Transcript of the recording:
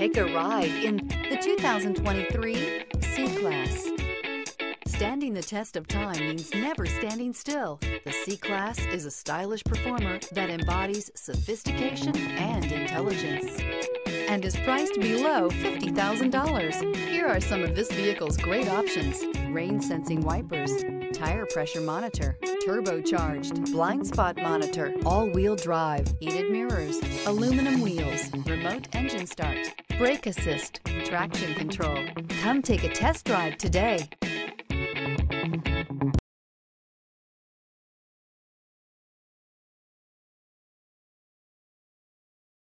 Take a ride in the 2023 C-Class. Standing the test of time means never standing still. The C-Class is a stylish performer that embodies sophistication and intelligence and is priced below $50,000. Here are some of this vehicle's great options: rain sensing wipers, tire pressure monitor, turbocharged, blind spot monitor, all-wheel drive, heated mirrors, aluminum wheels, remote engine start, brake assist, traction control. Come take a test drive today.